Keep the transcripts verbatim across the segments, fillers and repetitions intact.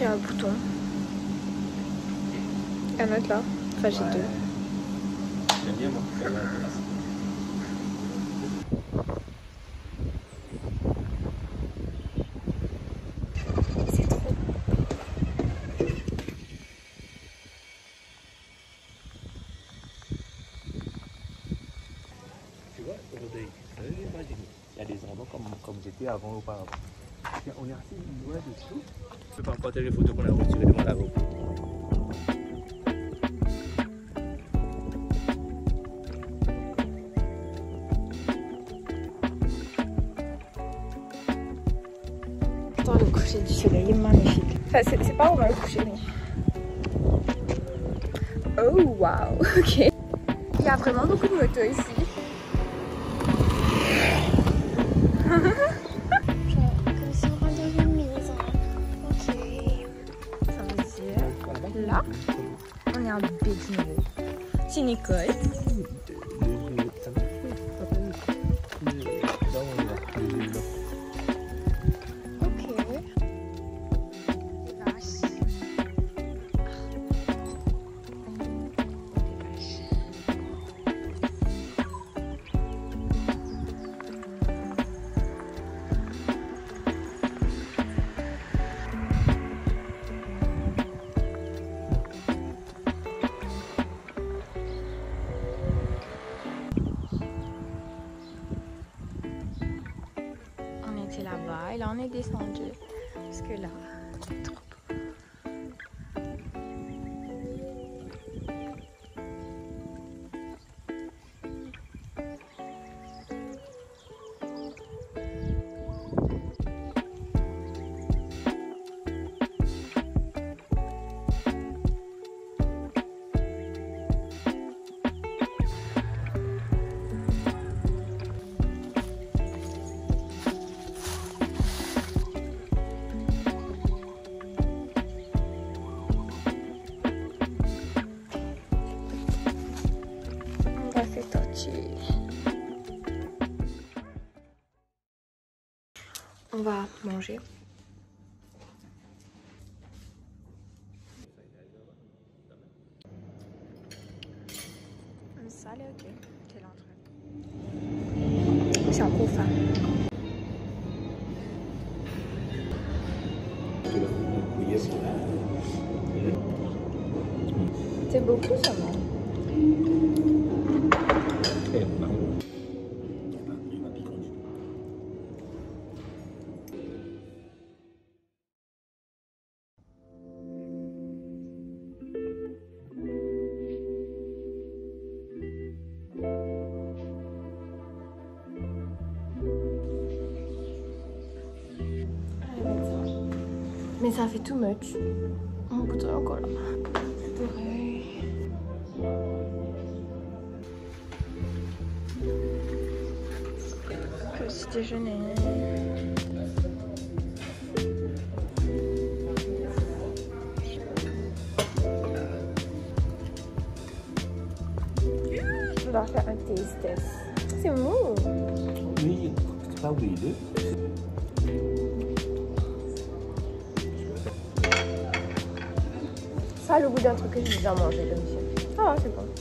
j'ai un bouton. Un autre là. Enfin, j'ai Ouais. deux. J'aime bien moi. C'est trop. Tu vois, Rodé, imagine, il y a des endroits comme, comme j'étais avant auparavant. On est assis loin de tout. Je peux pas emporter les photos qu'on a retirées de mon labo. Attends, le coucher du soleil est magnifique. Enfin, c'est pas vraiment le coucher, mais... Oh, wow, ok. Il y a vraiment beaucoup de motos ici. Genre, comme si on rentrait dans une maison. Ok. Ça veut dire... Là, on est en big niveau. C'est Nicole. Là-bas et là on est descendu parce que là c'est trop beau. On va manger. Ça allait ok, c'est l'entrée. C'est encore faim. C'est beaucoup ça, non? Mais ça fait too much. Mon bouton est encore là. Purée. Petit déjeuner. Je dois faire un taste test. C'est mou. Oui, c'est pas huileux. Ça a le goût d'un truc que j'ai déjà mangé, le monsieur. Ah, c'est bon.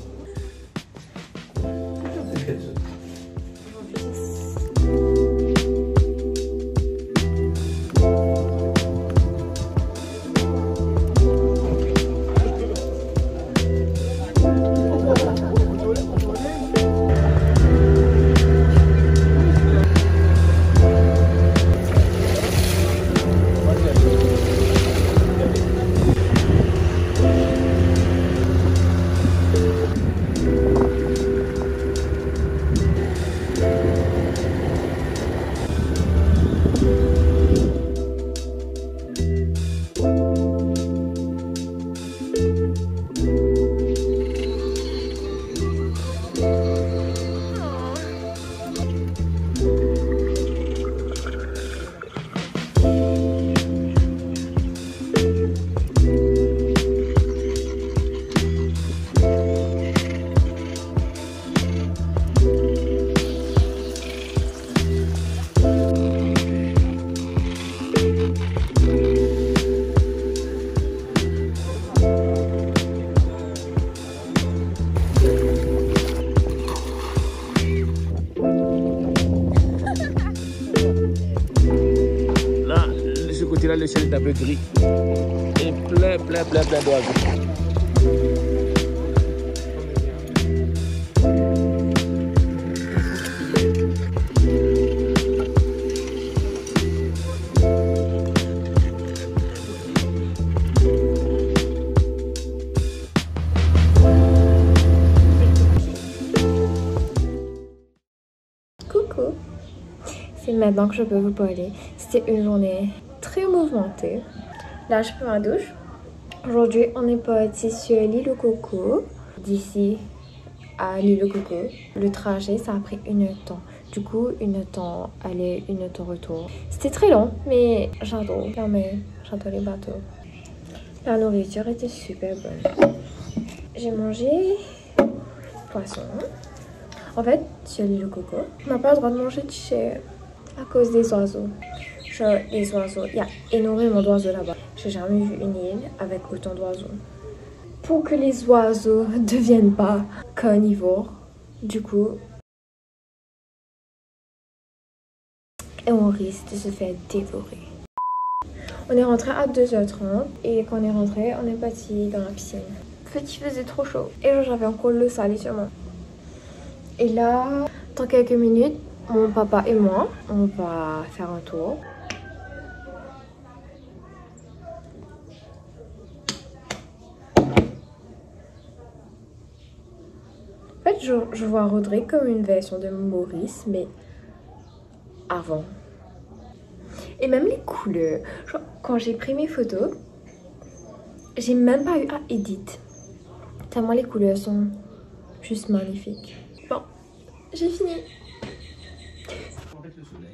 côté là, le ciel est un peu gris. Et plein, plein, plein, plein d'oiseaux. Coucou, c'est maintenant que je peux vous parler. C'était une journée très mouvementée. Là, je prends ma douche. Aujourd'hui, on est parti sur l'île au Coco. D'ici à l'île au Coco, le trajet, ça a pris une heure de temps. Du coup, une heure de temps aller, une heure de temps retour. C'était très long, mais j'adore. Mais j'adore les bateaux. La nourriture était super bonne. J'ai mangé poisson. En fait, sur l'île au Coco, on n'a pas le droit de manger de chair à cause des oiseaux. Genre, les oiseaux, il y a énormément d'oiseaux là-bas. J'ai jamais vu une île avec autant d'oiseaux. Pour que les oiseaux ne deviennent pas carnivores, du coup, et on risque de se faire dévorer. On est rentré à deux heures trente et quand on est rentré, on est parti dans la piscine. En fait, il faisait trop chaud et j'avais encore l'eau salée sur moi. Et là, dans quelques minutes, mon papa et moi, on va faire un tour. En fait, je, je vois Rodrigue comme une version de Maurice, mais avant. Et même les couleurs. Genre, quand j'ai pris mes photos, j'ai même pas eu à edit. Tellement les couleurs sont juste magnifiques. Bon, j'ai fini. Le soleil.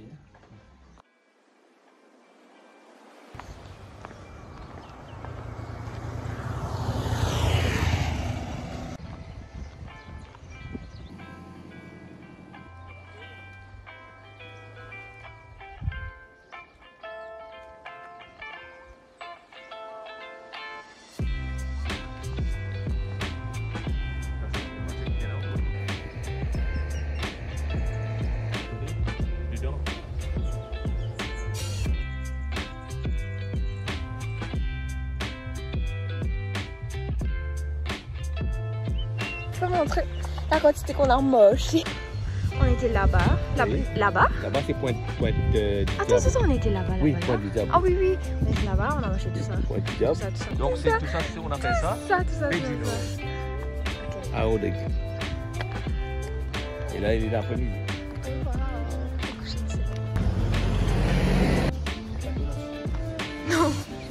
Je peux montrer la quantité qu'on a moche. On était là-bas. Là-bas Oui. Là-bas Là-bas, c'est Pointe, pointe euh, du Attends, c'est ça, on était là-bas. Là Oui, là. Pointe du Diable. Ah oui, oui. On était là-bas, on a mangé tout ça. Pointe du Tout Diable. ça, tout ça. Donc, Tout c'est ça. tout ça, c'est- on a fait ça. Ça, tout ça, Et tout du ça. nord. Ok. À Rodrigue. Et là, il est l'après-midi. Non.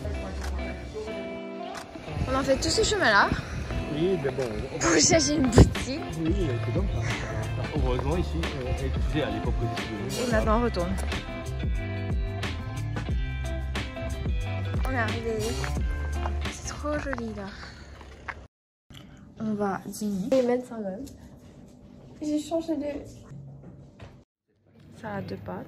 On a fait tout ce chemin-là Oui, mais bon. On pour chercher une boutique. Oui, c'est comme ça. Heureusement, ici, on est étudié à l'époque où Et maintenant on retourne. On est arrivé. C'est trop joli là. On va dîner. Je vais mettre ça même. J'ai changé de... Ça a deux pâtes.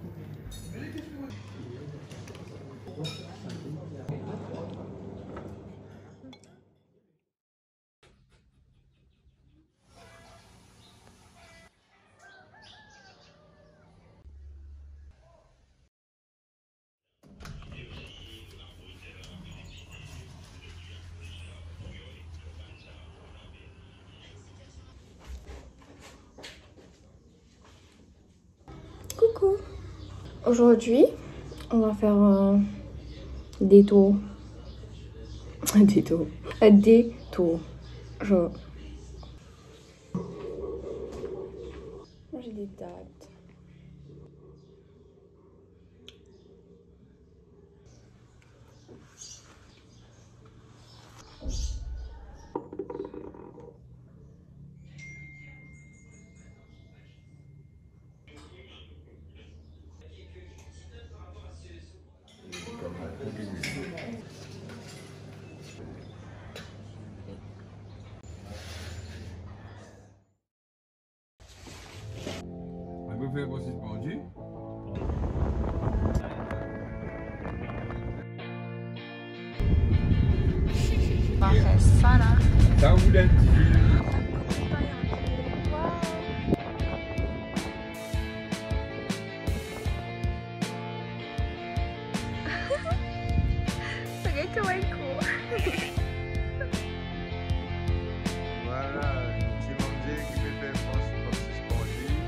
Coucou. Aujourd'hui, on va faire un détour. Un détour. Un détour. Genre. Manger des dates. On peut faire aussi suspendu. On va faire ça là. Ça vous donne. so cool. Voilà, tu m'as dit que mes pères sont suspendus.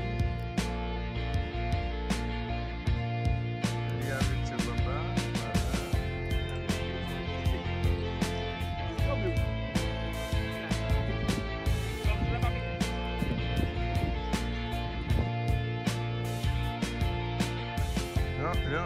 Il y a le petit papa. Non, non.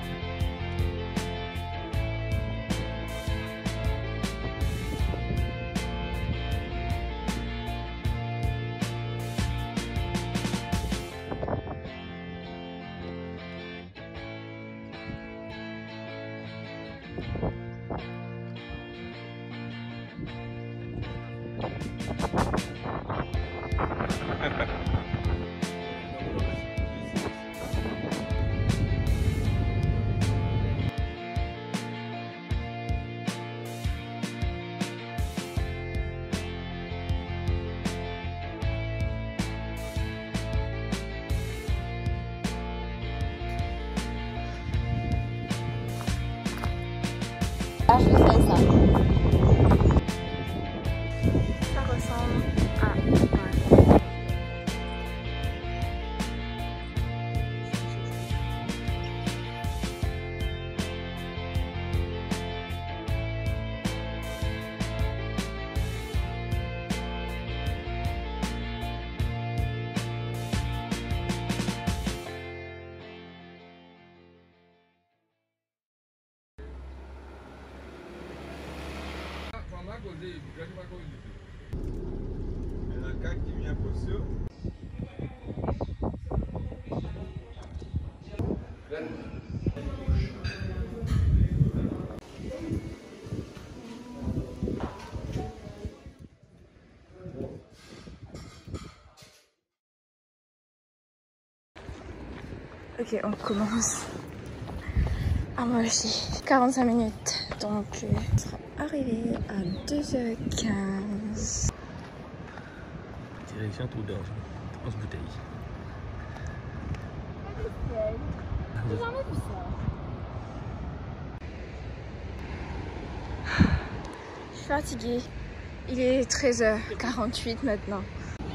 Ah, je fais ça. Ça ressemble à un. Il y a un cas qui vient pour ça. Ok, on commence à marcher. quarante-cinq minutes, donc euh, on sera arrivé à deux heures quinze. Direction Trou d'Orge, onze bouteilles. J'ai jamais vu ça. Je suis fatiguée. Il est treize heures quarante-huit maintenant.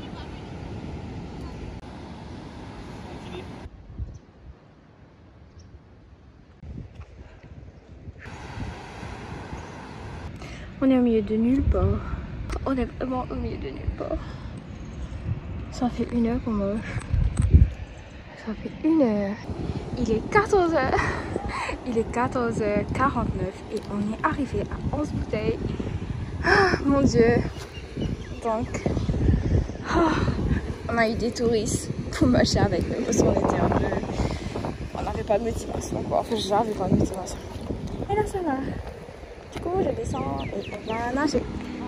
On est au milieu de nulle part. On est vraiment au milieu de nulle part. Ça fait une heure qu'on mange. Ça fait une heure. Il est quatorze heures. Il est quatorze heures quarante-neuf et on est arrivé à onze bouteilles. Ah, mon Dieu. Donc, ah, on a eu des touristes pour marcher avec nous parce qu'on était un peu... On n'avait pas de motivation quoi. Enfin, j'avais pas de motivation. Et là, ça va. Du coup, je descends et on va nager.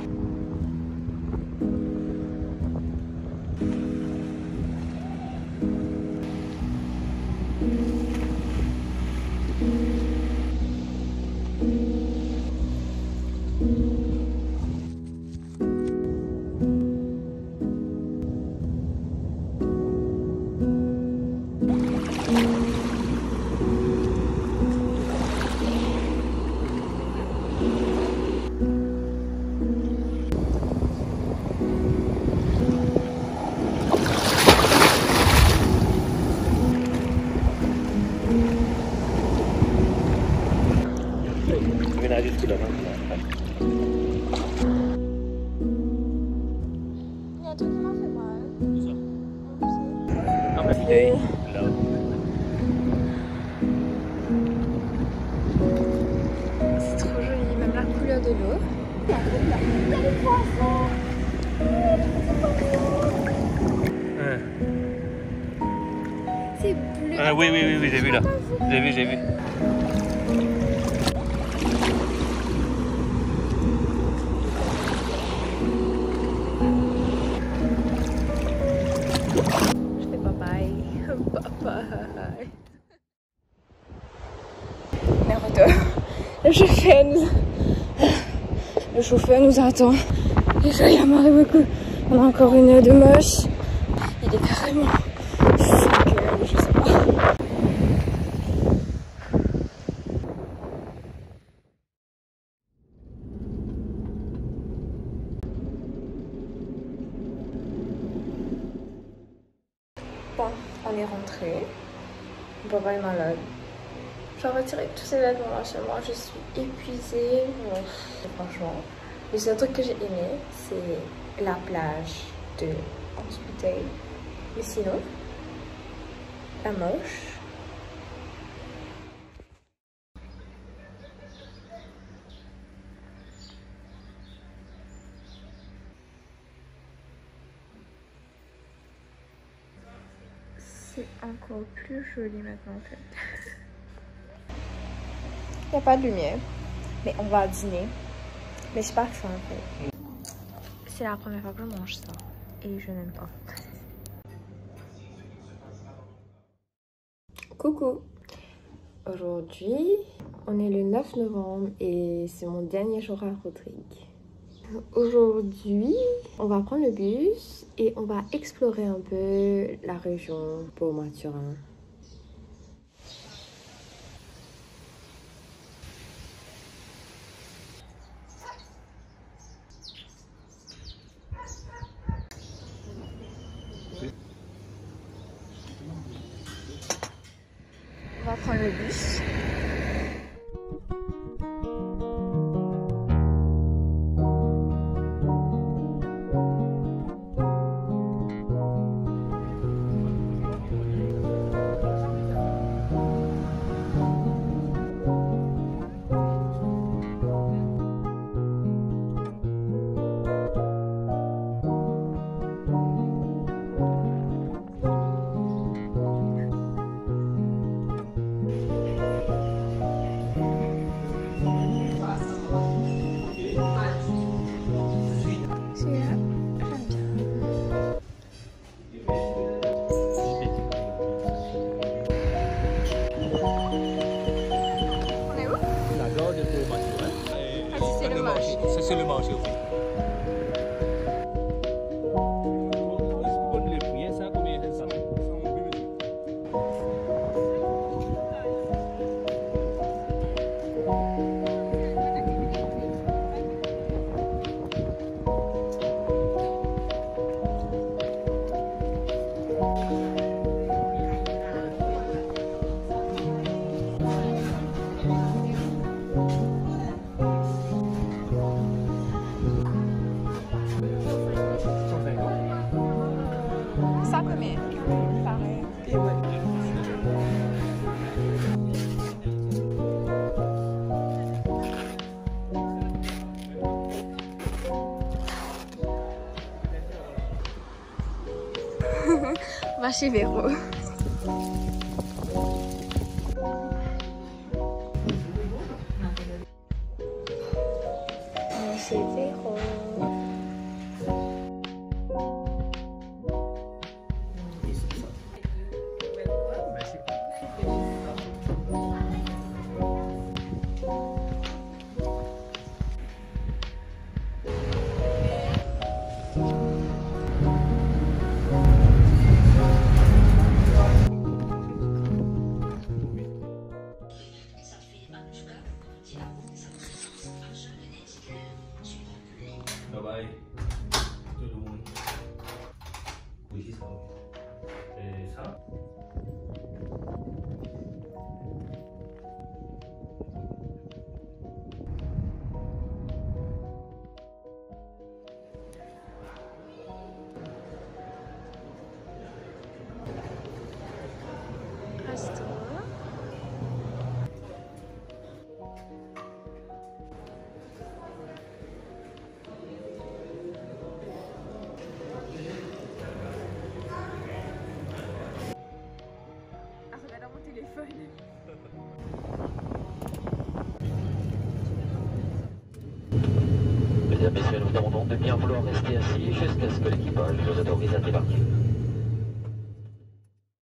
Hey, c'est trop joli, même la couleur de l'eau. Il y a des poissons. Ouais. C'est bleu. Ah oui, oui, oui, oui, j'ai vu là. J'ai vu, j'ai vu. Le chauffeur nous... Le chauffeur nous attend. Déjà, il y a marre beaucoup. On a encore une heure de marche. Il est carrément... Je sais pas. Papa est malade. Je vais retirer tous ces vêtements là chez moi. Je suis épuisée. Bon, franchement, le seul truc que j'ai aimé, c'est la plage de onze bouteilles. Mais sinon, la moche. C'est encore plus joli maintenant en fait. Il n'y a pas de lumière, mais on va dîner. Mais j'ai pas faim en fait. C'est la première fois que je mange ça et je n'aime pas. Coucou! Aujourd'hui, on est le neuf novembre et c'est mon dernier jour à Rodrigue. Aujourd'hui, on va prendre le bus et on va explorer un peu la région Port-Mathurin. On va prendre le bus. C'est le marché aussi. Ça combien? Pareil. Va chez Véro. Va chez Véro. Bye bye tout le monde. Oui, c'est ça. Et ça. Resto. Mesdames, Messieurs, nous demandons de bien vouloir rester assis jusqu'à ce que l'équipage nous autorise à débarquer.